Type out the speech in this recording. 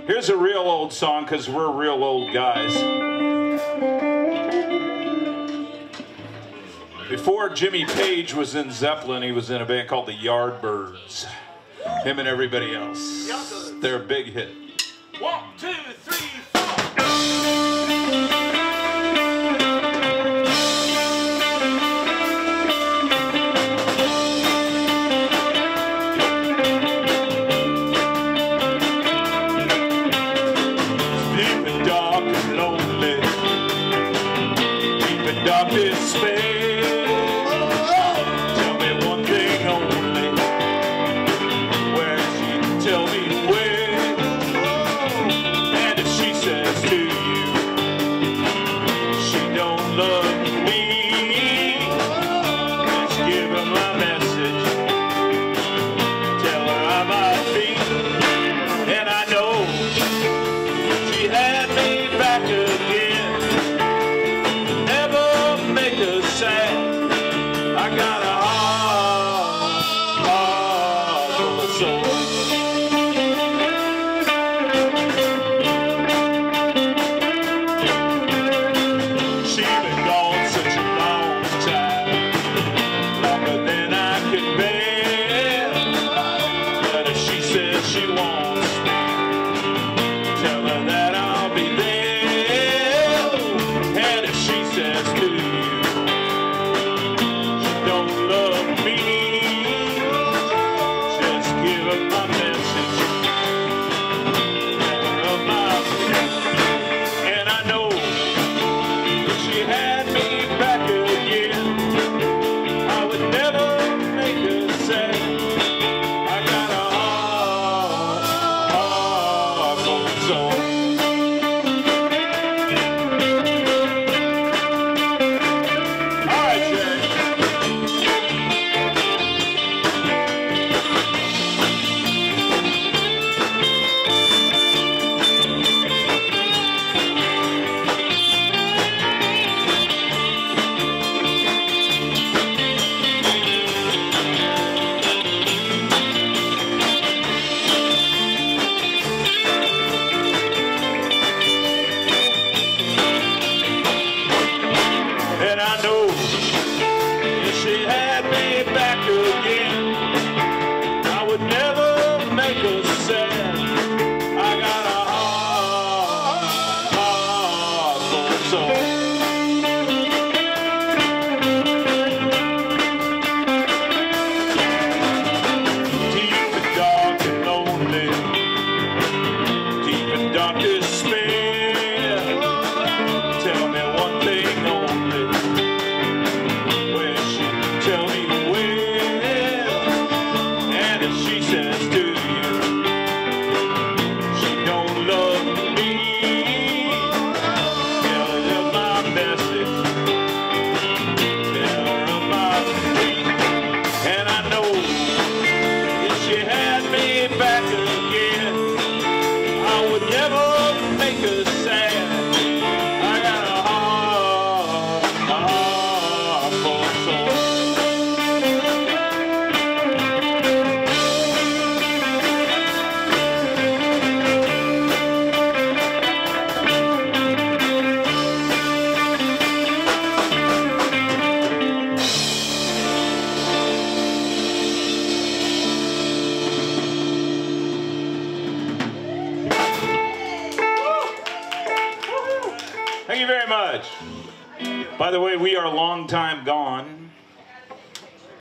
Here's a real old song because we're real old guys. Before Jimmy Page was in Zeppelin, he was in a band called the Yardbirds. Him and everybody else. They're a big hit. 1, 2, 3, 4. Deep and dark and lonely, deep and dark despair. Tell me one thing only, where she tell me where. And if she says to you, she don't love me, just give her my message. Tell her I might be, and I know she had me back again. Never make her sad. I got a heart full of soul. She been gone such a long time, longer than I could bear. But if she says she wants me, tell her that I'll be there. And if she says to you, she don't love me, just give her my message. Tell her of my faith. And I know if she had me back again, I would never make her sad. I got a heart full of soul. All right, Jerry. And I know if she had me back again, I would never make her sad. I got a heart full of soul. Deep and dark and lonely, deep and dark despair. Tell me one thing only, where she tell me where. And if she says to you, she don't love me, tell her of my message, tell her of my faith. And I know if she had me back again, I would never make her sad. I got a heart full of soul. Thank you very much. By the way, we are long time gone.